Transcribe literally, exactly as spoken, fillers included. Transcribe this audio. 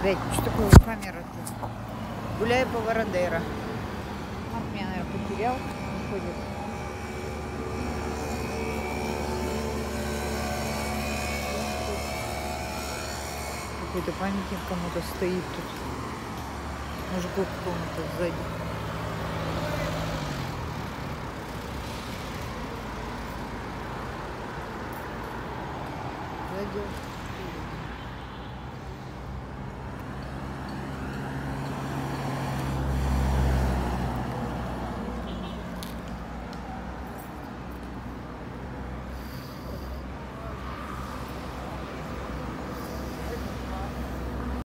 Блять, что такое камера-то? Гуляю по Вородеро. Он меня, наверное, потерял. Выходит. Какой-то памятник кому-то стоит тут. Мужиков какому-то сзади. Зайдем.